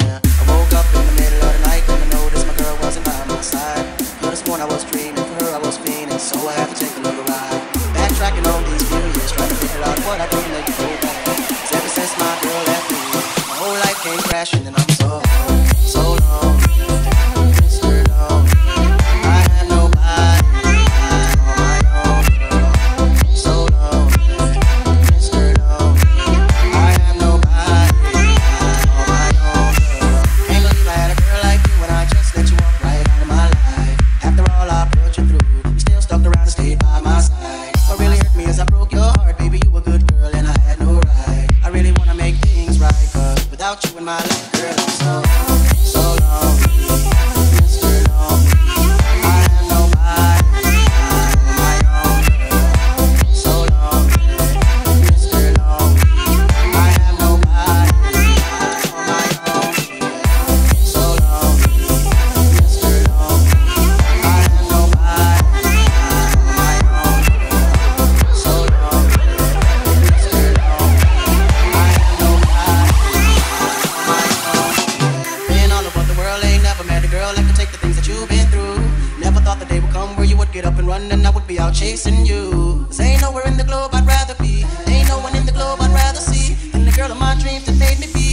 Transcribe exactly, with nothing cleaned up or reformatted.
yeah. I woke up in the middle of the night and I noticed my girl wasn't by my side. Could have sworn I was dreaming, for her I was fiending, so I had to take a little ride. Backtracking on these few years, trying to figure out what I did to go back. 'Cause ever since my girl left me, my whole life came crashing and I'm so, so long, Mister Long. I have nobody on my own, girl. So long, Mister Long. I have nobody on my own, girl. Can't believe I had a girl like you when I just let you walk right out of my life. After all I put you through, you still stuck around and stayed by my side. What really hurt me is I broke your heart, baby. You a good girl and I had no right. I really wanna make things right, 'cause without you in my life, girl, I'm so, so long, Mister Long. I have nobody on my own, girl. So long, Mister Long. I have nobody on my own, yeah. So long, Mister Long. I have nobody on my own, girl. So long, Mister Long. I have nobody on my own. Been all over the world, ain't never met a girl that could take the things that you've been through. Never thought the day would come where you would get up and run and I would be out chasing you. 'Cause ain't nowhere in the globe I'd rather be, ain't no one in the globe I'd rather see than the girl of my dreams that made me feel